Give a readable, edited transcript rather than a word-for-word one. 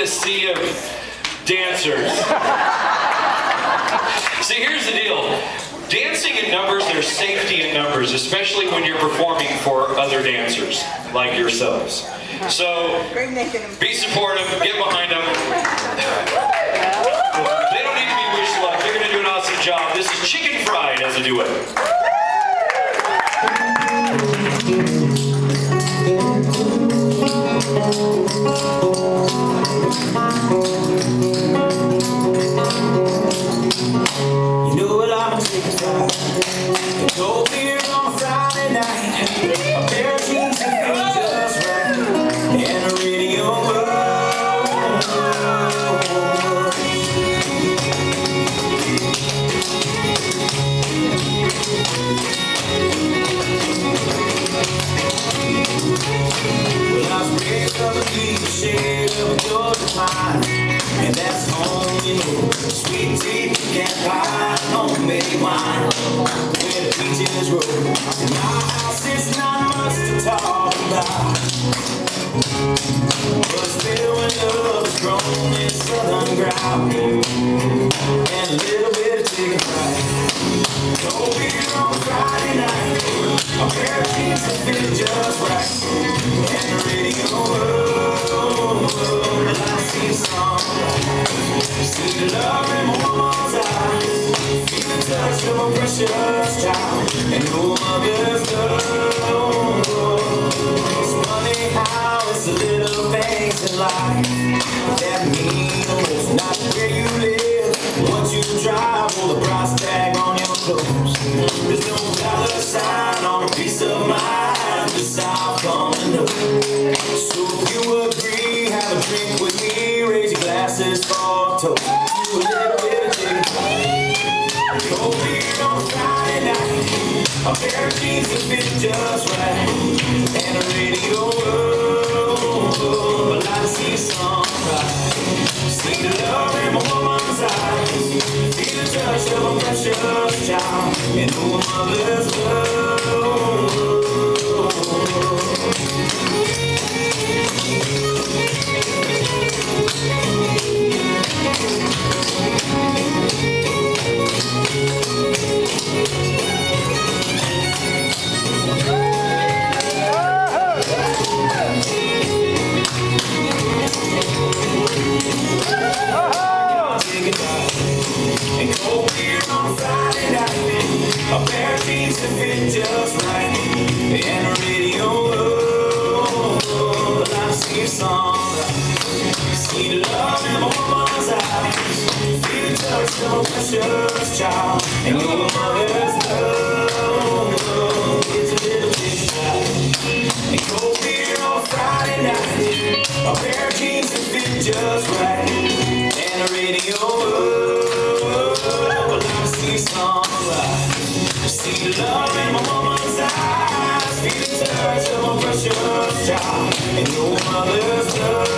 a sea of dancers. See, here's the deal. Dancing in numbers, there's safety in numbers, especially when you're performing for other dancers like yourselves. So, be supportive, get behind them. They don't need to be wish luck. They're going to do an awesome job. This is Chicken Fried as a duet. You know what I'm a chicken fried. Cold beer on a Friday night. A pair of jeans that fit just right. And a radio. Well, I was raised up a cliche of a Georgia pine. And that's home, you know. Sweet tea, pecan pie, homemade wine, where the peaches grow. In my house, it's not much to talk about, but still when love is grown in southern ground, and a little bit of chicken fried. Cold beer on Friday night, a pair of jeans that fit just right, and the radio. And I see a song, see the love in my woman's eyes, feel the touch of a precious child, and no mother's love. It's funny how it's the little things in life that mean the most. Not where you live, what you drive, or the price tag on your clothes. There's no dollar sign on a piece of mind, just how I come to know. So if you agree, have a drink with me, raise your glasses for a toast. Do a little bit of chicken fried. Cold beer on a Friday night, a pair of jeans that fit just right, and a radio. But I see sunrise, see the love in my woman's eyes, feel the touch of a precious child, and no mother's love. And cold beer on Friday night, a pair of jeans that fit just right, and a radio. I see a sunrise, see the love in my woman's eyes, feel the touch of a precious child, and your mother's love. It's a little chicken fried. And cold beer on Friday night, a pair of jeans that fit just right, and a radio. See sunrise, see the love in my woman's eyes, feel the touch of a precious child, and your mother's love.